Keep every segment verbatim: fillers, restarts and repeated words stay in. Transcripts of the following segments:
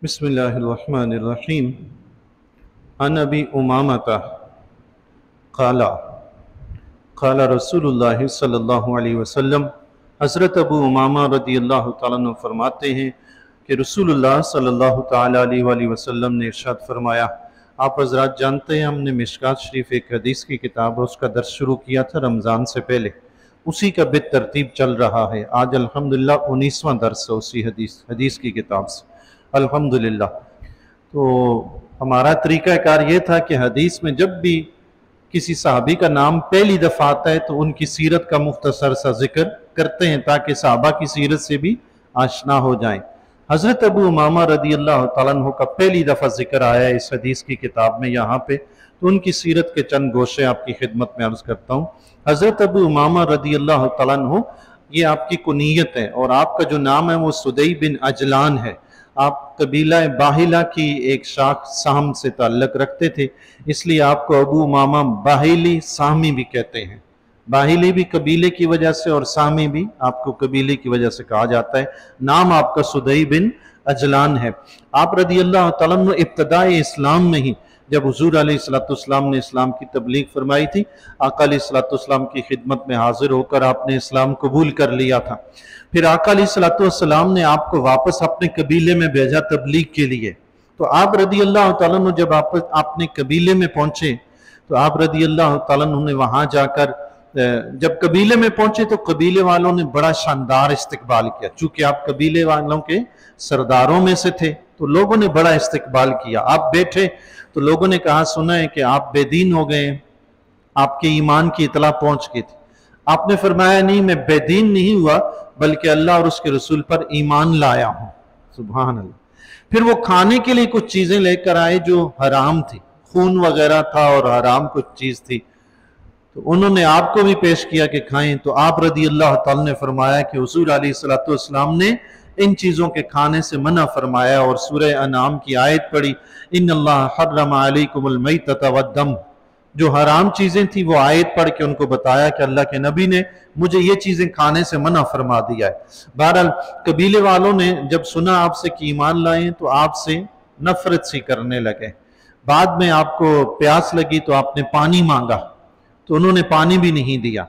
بسم اللہ الرحمن الرحیم عن ابی امامہ قال قال رسول اللہ صلی اللہ علیہ وسلم۔ حضرت ابو امامہ رضی اللہ تعالیٰ عنہ فرماتے ہیں کہ رسول اللہ صلی اللہ تعالیٰ علیہ وآلہ وسلم نے ارشاد فرمایا۔ آپ حضرات جانتے ہیں ہم نے مشکات شریف ایک حدیث کی کتاب اور اس کا درس شروع کیا تھا رمضان سے پہلے، اسی کا بالترتیب چل رہا ہے۔ آج الحمدللہ انیسواں درس ہے اسی حدیث حدیث کی کتاب سے الحمدللہ۔ تو ہمارا طریقہ کار یہ تھا کہ حدیث میں جب بھی کسی صحابی کا نام پہلی دفعہ آتا ہے تو ان کی سیرت کا مختصر سا ذکر کرتے ہیں تاکہ صحابہ کی سیرت سے بھی آشنا ہو جائیں۔ حضرت ابو امامہ رضی اللہ تعالیٰ عنہ کا پہلی دفعہ ذکر آیا ہے اس حدیث کی کتاب میں یہاں پہ، تو ان کی سیرت کے چند گوشے آپ کی خدمت میں عرض کرتا ہوں۔ حضرت ابو امامہ رضی اللہ تعالیٰ عنہ یہ آپ کی کنیت ہے، اور آپ کا جو نام ہے وہ سدی بن عجلان ہے۔ آپ قبیلہ باہلہ کی ایک شاخ سام سے تعلق رکھتے تھے، اس لیے آپ کو ابو امامہ باہلی سامی بھی کہتے ہیں۔ باہلی بھی قبیلے کی وجہ سے اور سامی بھی آپ کو قبیلے کی وجہ سے کہا جاتا ہے۔ نام آپ کا سدی بن عجلان ہے۔ آپ رضی اللہ تعالیٰ عنہ ابتدائی اسلام میں ہی جب حضور علیہ السلام نے اسلام کی تبلیغ فرمائی تھی، آقا علیہ السلام کی خدمت میں حاضر ہو کر آپ نے اسلام قبول کر لیا تھا۔ پھر آقا علیہ السلام نے آپ کو واپس اپنے قبیلے میں بھیجا تبلیغ کے لیے۔ تو آپ رضی اللہ تعالیٰ عنہ جب آپ اپنے قبیلے میں پہنچے تو آپ رضی اللہ تعالیٰ عنہ نے وہاں جا کر جب قبیلے میں پہنچے تو قبیلے والوں نے بڑا شاندار استقبال کیا، چونکہ آپ قبیلے والوں کے سرداروں میں سے تھے تو لوگوں نے بڑا استقبال کیا۔ آپ بیٹھے تو لوگوں نے کہا سنا ہے کہ آپ بے دین ہو گئے، آپ کے ایمان کی اطلاع پہنچ گئی تھی۔ آپ نے فرمایا نہیں، میں بے دین نہیں ہوا بلکہ اللہ اور اس کے رسول پر ایمان لایا ہوں۔ سبحان اللہ۔ پھر وہ کھانے کے لیے کچھ چیزیں لے کر آئے جو حرام تھی، خون وغیرہ تھا اور حرام کچھ چیز تھی، تو انہوں نے آپ کو بھی پیش کیا کہ کھائیں۔ تو آپ رضی اللہ تعالیٰ نے فرمایا کہ حضور علیہ السلام نے ان چیزوں کے کھانے سے منع فرمایا اور سورہ انعام کی آیت پڑھی، ان اللہ حرم علیکم المیتۃ والدم۔ جو حرام چیزیں تھیں وہ آیت پڑھ کے ان کو بتایا کہ اللہ کے نبی نے مجھے یہ چیزیں کھانے سے منع فرما دیا ہے۔ بہرحال قبیلے والوں نے جب سنا آپ سے کہ ایمان لائیں تو آپ سے نفرت سی کرنے لگے۔ بعد میں آپ کو پیاس لگی تو آپ نے پانی مانگا تو انہوں نے پانی بھی نہیں دیا،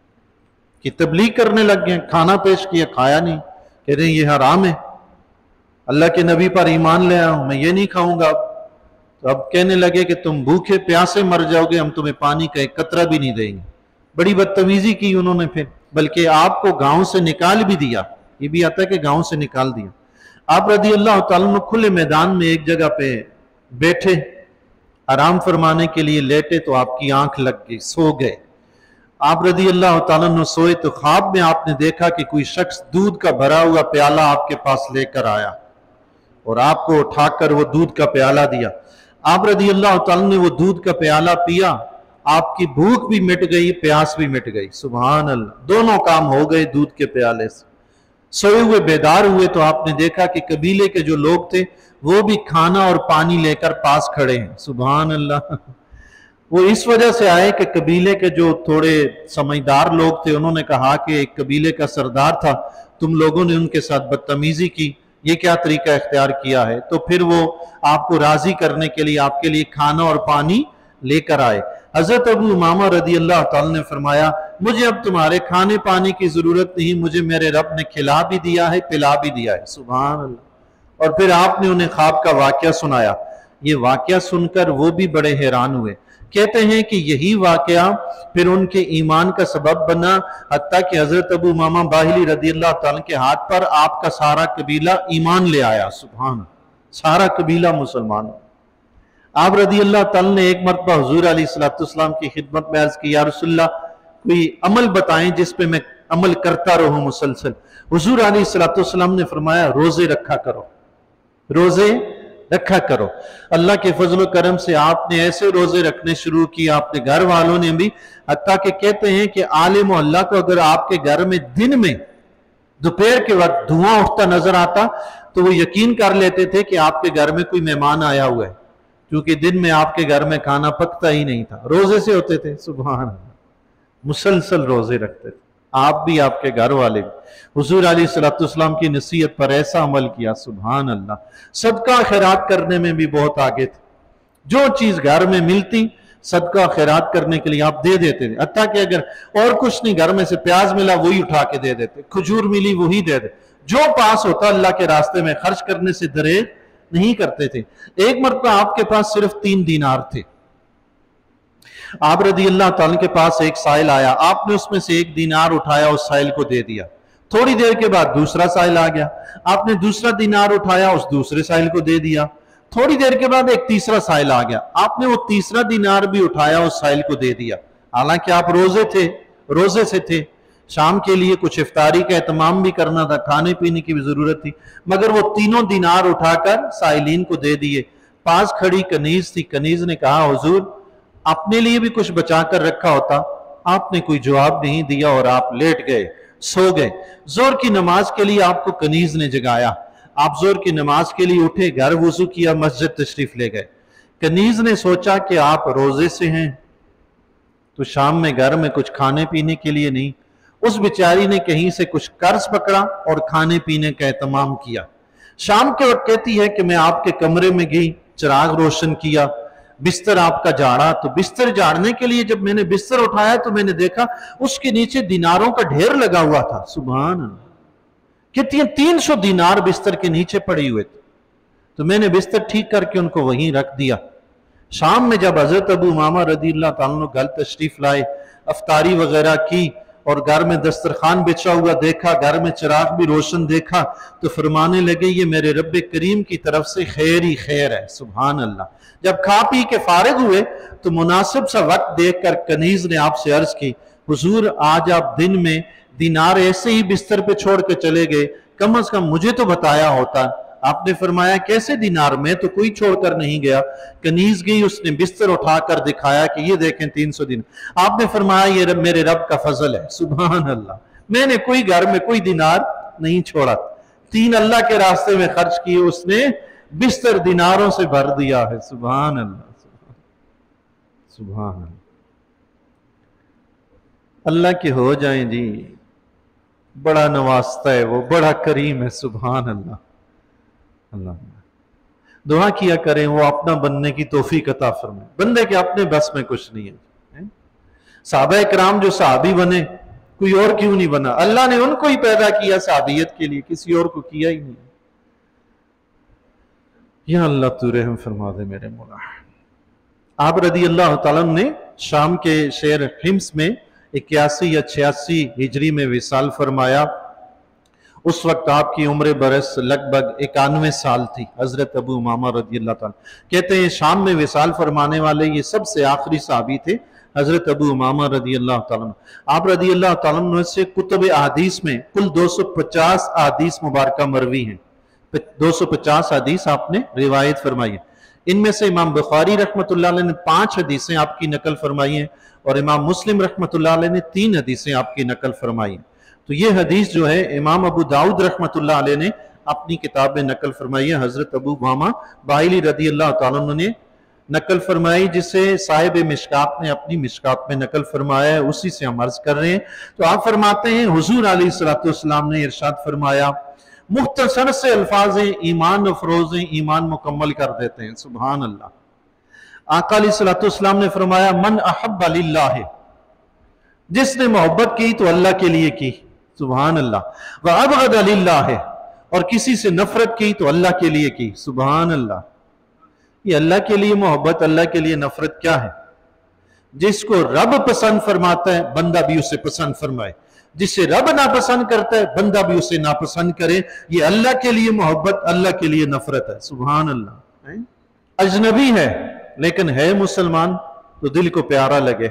کہ تبلیغ کرنے لگ گئے، کھانا پیش کیا کھایا نہیں، کہہ رہے ہیں یہ حرام ہے، اللہ کے نبی پر ایمان لے آیا ہوں، میں یہ نہیں کھاؤں گا۔ تو اب کہنے لگے کہ تم بھوکے پیاسے مر جاؤ گے، ہم تمہیں پانی کا ایک قطرہ بھی نہیں دیں گے۔ بڑی بدتمیزی کی انہوں نے، پھر بلکہ آپ کو گاؤں سے نکال بھی دیا، یہ بھی آتا ہے کہ گاؤں سے نکال دیا۔ آپ رضی اللہ تعالیٰ نے کھلے میدان میں ایک جگہ پہ بیٹھے آرام فرمانے کے لیے لیٹے تو آپ کی آنکھ لگ گئی، سو گئے۔ آپ رضی اللہ تعالیٰ نے سوئے تو خواب میں آپ نے دیکھا کہ کوئی شخص دودھ کا بھرا ہوا پیالہ آپ کے پاس لے کر آیا اور آپ کو اٹھا کر وہ دودھ کا پیالہ دیا۔ آپ رضی اللہ تعالیٰ نے وہ دودھ کا پیالہ پیا، آپ کی بھوک بھی مٹ گئی، پیاس بھی مٹ گئی۔ سبحان اللہ، دونوں کام ہو گئے دودھ کے پیالے سے۔ سوئے ہوئے بیدار ہوئے تو آپ نے دیکھا کہ قبیلے کے جو لوگ تھے وہ بھی کھانا اور پانی لے کر پاس کھڑے ہیں۔ سبحان اللہ۔ وہ اس وجہ سے آئے کہ قبیلے کے جو تھوڑے سمجھدار لوگ تھے انہوں نے کہا کہ ایک قبیلے کا سردار تھا، تم لوگوں نے ان کے ساتھ بدتمیزی کی، یہ کیا طریقہ اختیار کیا ہے؟ تو پھر وہ آپ کو راضی کرنے کے لیے آپ کے لیے کھانا اور پانی لے کر آئے۔ حضرت ابو امامہ رضی اللہ تعالیٰ نے فرمایا مجھے اب تمہارے کھانے پانی کی ضرورت نہیں، مجھے میرے رب نے کھلا بھی دیا ہے، پلا بھی دیا ہے۔ سبحان اللہ۔ اور پھر آپ نے انہیں خواب کا واقعہ سنایا۔ یہ واقعہ سن کر وہ بھی بڑے حیران ہوئے۔ کہتے ہیں کہ یہی واقعہ پھر ان کے ایمان کا سبب بنا، حتیٰ کہ حضرت ابو امامہ باہلی رضی اللہ تعالیٰ کے ہاتھ پر آپ کا سارا قبیلہ ایمان لے آیا۔ سبحان، سارا قبیلہ مسلمان۔ آپ رضی اللہ تعالیٰ نے ایک مرتبہ حضور علیہ السلام کی خدمت میں عرض کی یا رسول اللہ کوئی عمل بتائیں جس پہ میں عمل کرتا رہوں مسلسل۔ حضور علیہ السلام نے فرمایا روزے رکھا کرو، روزے رکھا کرو۔ اللہ کے فضل و کرم سے آپ نے ایسے روزے رکھنے شروع کیا، آپ کے گھر والوں نے بھی، حتیٰ کہ کہتے ہیں کہ عالم اللہ کو اگر آپ کے گھر میں دن میں دوپہر کے وقت دھواں اٹھتا نظر آتا تو وہ یقین کر لیتے تھے کہ آپ کے گھر میں کوئی مہمان آیا ہوا ہے، کیونکہ دن میں آپ کے گھر میں کھانا پکتا ہی نہیں تھا، روزے سے ہوتے تھے۔ سبحان اللہ، مسلسل روزے رکھتے تھے۔ آپ بھی آپ کے گھر والے بھی حضور علیہ الصلوۃ والسلام کی نصیحت پر ایسا عمل کیا، سبحان اللہ۔ صدقہ خیرات کرنے میں بھی بہت آگے تھے، جو چیز گھر میں ملتی صدقہ خیرات کرنے کے لیے آپ دے دیتے تھے، حتیٰ کہ اگر اور کچھ نہیں، گھر میں سے پیاز ملا وہی اٹھا کے دے دیتے، کھجور ملی وہی دے دیتے، جو پاس ہوتا اللہ کے راستے میں خرچ کرنے سے دریغ نہیں کرتے تھے۔ ایک مرتبہ آپ کے پاس صرف تین دینار تھے، آپ رضی اللہ تعالیٰ کے پاس ایک سائل آیا، آپ نے اس میں سے ایک دینار اٹھایا، اس سائل کو دے دیا۔ تھوڑی دیر کے بعد دوسرا سائل آ گیا، آپ نے دوسرا دینار اٹھایا، اس دوسرے سائل کو دے دیا۔ تھوڑی دیر کے بعد ایک تیسرا سائل آ گیا، آپ نے وہ تیسرا دینار بھی اٹھایا، اس سائل کو دے دیا۔ حالانکہ آپ روزے تھے، روزے سے تھے، شام کے لیے کچھ افطاری کا اہتمام بھی کرنا تھا، کھانے پینے کی بھی ضرورت تھی، مگر وہ تینوں دینار اٹھا کر سائلین کو دے دیے۔ پاس کھڑی کنیز تھی، کنیز نے کہا حضور اپنے لیے بھی کچھ بچا کر رکھا ہوتا، آپ نے کوئی جواب نہیں دیا اور آپ لیٹ گئے، سو گئے۔ زور کی نماز کے لیے آپ کو کنیز نے جگایا، آپ زور کی نماز کے لیے اٹھے، گھر وضو کیا، مسجد تشریف لے گئے۔ کنیز نے سوچا کہ آپ روزے سے ہیں تو شام میں گھر میں کچھ کھانے پینے کے لیے نہیں، اس بیچاری نے کہیں سے کچھ قرض پکڑا اور کھانے پینے کا اہتمام کیا۔ شام کے وقت کہتی ہے کہ میں آپ کے کمرے میں گئی، چراغ روشن کیا، بستر آپ کا جھاڑا، تو بستر جھاڑنے کے لیے جب میں نے بستر اٹھایا تو میں نے دیکھا اس کے نیچے دیناروں کا ڈھیر لگا ہوا تھا، سبحان اللہ۔ کہتی ہیں تین سو دینار بستر کے نیچے پڑے ہوئے تھے، تو میں نے بستر ٹھیک کر کے ان کو وہیں رکھ دیا۔ شام میں جب حضرت ابو امامہ رضی اللہ تعالیٰ عنہ گھر تشریف لائے، افطاری وغیرہ کی اور گھر میں دسترخوان بچھا ہوا دیکھا، گھر میں چراغ بھی روشن دیکھا، تو فرمانے لگے یہ میرے رب کریم کی طرف سے خیر ہی خیر ہے، سبحان اللہ۔ جب کھا پی کے فارغ ہوئے تو مناسب سا وقت دیکھ کر کنیز نے آپ سے عرض کی حضور آج آپ دن میں دینار ایسے ہی بستر پہ چھوڑ کے چلے گئے، کم از کم مجھے تو بتایا ہوتا۔ آپ نے فرمایا کیسے دینار؟ میں تو کوئی چھوڑ کر نہیں گیا۔ کنیز گئی، اس نے بستر اٹھا کر دکھایا کہ یہ دیکھیں تین سو دینار۔ آپ نے فرمایا یہ رب میرے رب کا فضل ہے، سبحان اللہ، میں نے کوئی گھر میں کوئی دینار نہیں چھوڑا، تین اللہ کے راستے میں خرچ کیے، اس نے بستر دیناروں سے بھر دیا ہے، سبحان اللہ، سبحان اللہ۔ اللہ کے ہو جائیں جی، بڑا نوازتا ہے وہ، بڑا کریم ہے، سبحان اللہ۔ اللہ دعا کیا کریں وہ اپنا بننے کی توفیق عطا فرمائے، بندے کے اپنے بس میں کچھ نہیں ہے۔ صحابہ اکرام جو صحابی بنے کوئی اور کیوں نہیں بنا؟ اللہ نے ان کو ہی پیدا کیا صحابیت کے لیے، کسی اور کو کیا ہی نہیں۔ یا اللہ تو رحم فرما دے میرے مولا۔ آپ رضی اللہ تعالیٰ نے شام کے شہر حمص میں اکیاسی یا چھیاسی ہجری میں وصال فرمایا۔ اس وقت آپ کی عمر برس لگ بھگ اکانوے سال تھی، حضرت ابو امامہ رضی اللہ تعالیٰ کہتے ہیں شام میں وصال فرمانے والے یہ سب سے آخری صحابی تھے، حضرت ابو امامہ رضی اللہ تعالیٰ۔ آپ رضی اللہ تعالیٰ سے کتب احادیث میں کل دو سو پچاس احادیث مبارکہ مروی ہیں، دو سو پچاس حدیث آپ نے روایت فرمائی ہے۔ ان میں سے امام بخاری رحمۃ اللہ علیہ نے پانچ حدیثیں آپ کی نقل فرمائی ہیں اور امام مسلم رحمۃ اللہ علیہ نے تین حدیثیں آپ کی نقل فرمائی ہیں۔ تو یہ حدیث جو ہے امام ابو داؤد رحمۃ اللہ علیہ نے اپنی کتاب میں نقل فرمائی ہے، حضرت ابو امامہ باہلی رضی اللہ تعالیٰ عنہ نے نقل فرمائی، جسے صاحب مشکات نے اپنی مشکات میں نقل فرمایا ہے، اسی سے ہم عرض کر رہے ہیں۔ تو آپ فرماتے ہیں حضور علیہ الصلوۃ والسلام نے ارشاد فرمایا، مختصر سے الفاظ ایمان افروز ایمان مکمل کر دیتے ہیں، سبحان اللہ۔ آقا علیہ الصلوۃ والسلام نے فرمایا من احب للہ، جس نے محبت کی تو اللہ کے لیے کی، سبحان اللہ، وابغض للہ، اور کسی سے نفرت کی تو اللہ کے لیے کی، سبحان اللہ۔ یہ اللہ کے لیے محبت، اللہ کے لیے نفرت کیا ہے؟ جس کو رب پسند فرماتا ہے بندہ بھی اسے پسند فرمائے، جسے رب ناپسند کرتا ہے بندہ بھی اسے ناپسند کرے، یہ اللہ کے لیے محبت، اللہ کے لیے نفرت ہے، سبحان اللہ۔ اجنبی ہے لیکن ہے مسلمان تو دل کو پیارا لگے،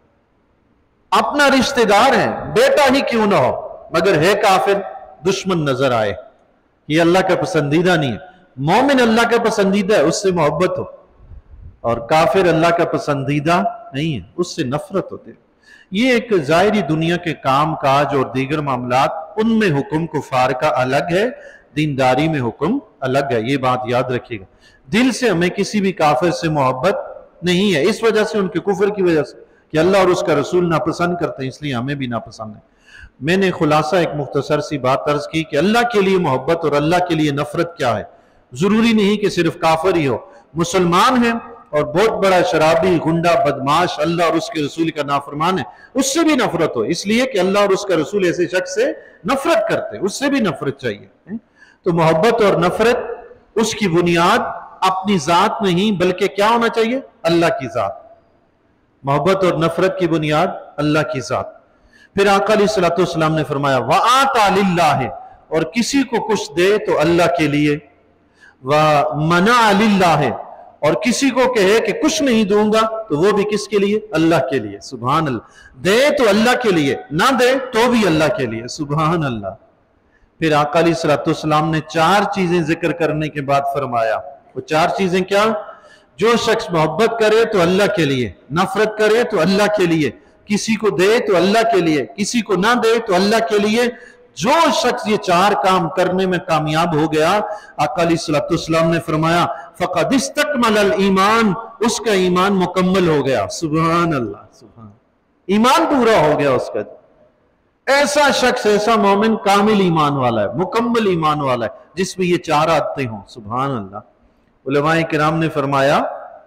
اپنا رشتہ دار ہے بیٹا ہی کیوں نہ ہو مگر ہے کافر، دشمن نظر آئے، یہ اللہ کا پسندیدہ نہیں ہے۔ مومن اللہ کا پسندیدہ ہے، اس سے محبت ہو، اور کافر اللہ کا پسندیدہ نہیں ہے، اس سے نفرت ہوتی ہے۔ یہ ایک ظاہری دنیا کے کام کاج اور دیگر معاملات، ان میں حکم کفار کا الگ ہے، دینداری میں حکم الگ ہے، یہ بات یاد رکھیے گا۔ دل سے ہمیں کسی بھی کافر سے محبت نہیں ہے، اس وجہ سے ان کے کفر کی وجہ سے کہ اللہ اور اس کا رسول ناپسند کرتے ہیں، اس لیے ہمیں بھی ناپسند ہے۔ میں نے خلاصہ ایک مختصر سی بات عرض کی کہ اللہ کے لیے محبت اور اللہ کے لیے نفرت کیا ہے. ضروری نہیں کہ صرف کافر ہی ہو، مسلمان ہے اور بہت بڑا شرابی، گنڈا، بدماش، اللہ اور اس کے رسول کا نافرمان ہے، اس سے بھی نفرت ہو، اس لیے کہ اللہ اور اس کا رسول ایسے شخص سے نفرت کرتے، اس سے بھی نفرت چاہیے. تو محبت اور نفرت اس کی بنیاد اپنی ذات نہیں بلکہ کیا ہونا چاہیے؟ اللہ کی ذات. محبت اور نفرت کی بنیاد اللہ کی ذات. پھر آقا علیہ الصلوۃ والسلام نے فرمایا وَآتَى لِلَّهِ، اور کسی کو کچھ دے تو اللہ کے لیے، وَمَنَعَ لِلَّهِ، اور کسی کو کہے کہ کچھ نہیں دوں گا تو وہ بھی کس کے لیے؟ اللہ کے لیے. سبحان اللہ. دے تو اللہ کے لیے، نہ دے تو بھی اللہ کے لیے. سبحان اللہ. پھر آقا علیہ الصلوۃ والسلام نے چار چیزیں ذکر کرنے کے بعد فرمایا. وہ چار چیزیں کیا؟ جو شخص محبت کرے تو اللہ کے لیے، نفرت کرے تو اللہ کے لیے، کسی کو دے تو اللہ کے لیے، کسی کو نہ دے تو اللہ کے لیے. جو شخص یہ چار کام کرنے میں کامیاب ہو گیا، آقا علیہ الصلوۃ والسلام نے فرمایا فَقَدْ اسْتَكْمَلَ الْإِيمَانِ، اس کا ایمان مکمل ہو گیا. سبحان اللہ. سبحان، ایمان پورا ہو گیا اس کا. ایسا شخص، ایسا مومن کامل ایمان والا ہے، مکمل ایمان والا ہے، جس میں یہ چار عادتیں ہوں. سبحان اللہ. علماء کرام نے فرمایا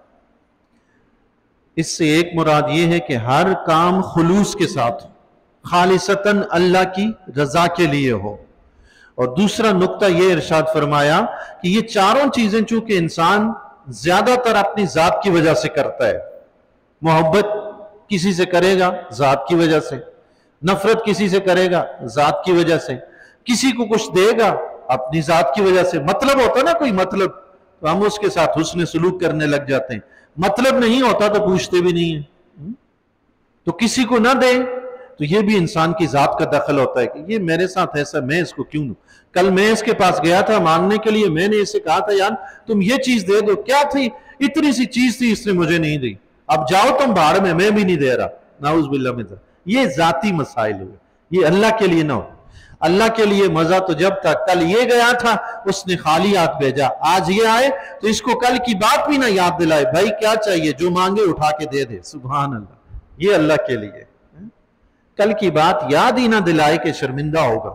اس سے ایک مراد یہ ہے کہ ہر کام خلوص کے ساتھ ہو، خالصتاً اللہ کی رضا کے لیے ہو. اور دوسرا نقطہ یہ ارشاد فرمایا کہ یہ چاروں چیزیں چونکہ انسان زیادہ تر اپنی ذات کی وجہ سے کرتا ہے. محبت کسی سے کرے گا ذات کی وجہ سے، نفرت کسی سے کرے گا ذات کی وجہ سے، کسی کو کچھ دے گا اپنی ذات کی وجہ سے. مطلب ہوتا نا کوئی مطلب تو ہم اس کے ساتھ حسن سلوک کرنے لگ جاتے ہیں، مطلب نہیں ہوتا تو پوچھتے بھی نہیں ہیں. تو کسی کو نہ دے تو یہ بھی انسان کی ذات کا دخل ہوتا ہے کہ یہ میرے ساتھ ایسا، میں اس کو کیوں دوں؟ کل میں اس کے پاس گیا تھا مانگنے کے لیے، میں نے اسے کہا تھا یار تم یہ چیز دے دو، کیا تھی؟ اتنی سی چیز تھی، اس نے مجھے نہیں دی، اب جاؤ تم بھاڑ میں، میں بھی نہیں دے رہا. نعوذ باللہ من ذلک. یہ ذاتی مسائل ہوئے، یہ اللہ کے لیے نہ ہو. اللہ کے لیے مزہ تو جب تک کل یہ گیا تھا اس نے خالی ہاتھ بھیجا، آج یہ آئے تو اس کو کل کی بات بھی نہ یاد دلائے، بھائی کیا چاہیے، جو مانگے اٹھا کے دے دے. سبحان اللہ. یہ اللہ کے لیے کل کی بات یاد ہی نہ دلائے کہ شرمندہ ہوگا.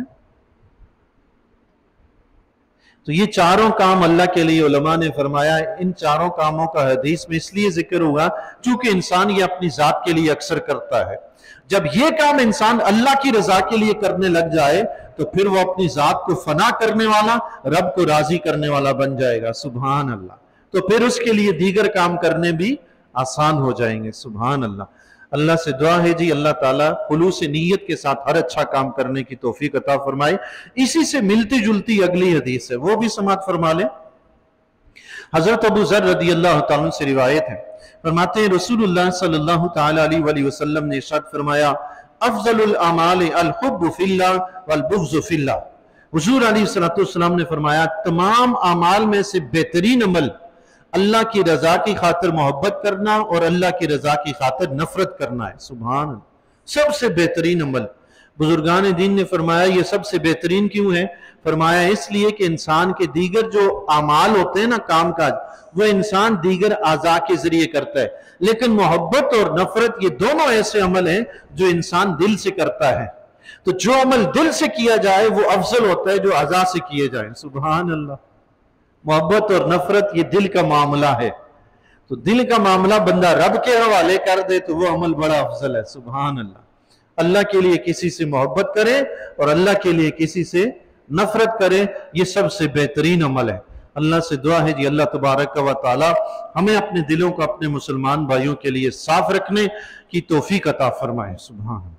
تو یہ چاروں کام اللہ کے لیے. علماء نے فرمایا ان چاروں کاموں کا حدیث میں اس لیے ذکر ہوا چونکہ انسان یہ اپنی ذات کے لیے اکثر کرتا ہے. جب یہ کام انسان اللہ کی رضا کے لیے کرنے لگ جائے تو پھر وہ اپنی ذات کو فنا کرنے والا، رب کو راضی کرنے والا بن جائے گا. سبحان اللہ. تو پھر اس کے لیے دیگر کام کرنے بھی آسان ہو جائیں گے. سبحان اللہ. اللہ سے دعا ہے جی اللہ تعالیٰ خلوص نیت کے ساتھ ہر اچھا کام کرنے کی توفیق عطا فرمائے. اسی سے ملتی جلتی اگلی حدیث ہے، وہ بھی سماعت فرما لیں. حضرت ابو ذر رضی اللہ تعالیٰ سے روایت ہے، فرماتے ہیں رسول اللہ صلی اللہ تعالیٰ علیہ وآلہ وسلم نے ارشاد فرمایا افضل الاعمال الحب فی اللہ والبغض فی اللہ. حضور علیہ السلام نے فرمایا تمام اعمال میں سے بہترین عمل اللہ کی رضا کی خاطر محبت کرنا اور اللہ کی رضا کی خاطر نفرت کرنا ہے. سبحان اللہ. سب سے بہترین عمل. بزرگان دین نے فرمایا یہ سب سے بہترین کیوں ہے؟ فرمایا اس لیے کہ انسان کے دیگر جو اعمال ہوتے ہیں نا، کام کاج، وہ انسان دیگر اعضاء کے ذریعے کرتا ہے، لیکن محبت اور نفرت یہ دونوں ایسے عمل ہیں جو انسان دل سے کرتا ہے. تو جو عمل دل سے کیا جائے وہ افضل ہوتا ہے جو اعضاء سے کیے جائیں. سبحان اللہ. محبت اور نفرت یہ دل کا معاملہ ہے، تو دل کا معاملہ بندہ رب کے حوالے کر دے تو وہ عمل بڑا افضل ہے. سبحان اللہ. اللہ کے لیے کسی سے محبت کرے اور اللہ کے لیے کسی سے نفرت کرے، یہ سب سے بہترین عمل ہے. اللہ سے دعا ہے جی اللہ تبارک و تعالی ہمیں اپنے دلوں کو اپنے مسلمان بھائیوں کے لیے صاف رکھنے کی توفیق عطا فرمائے. سبحان اللہ.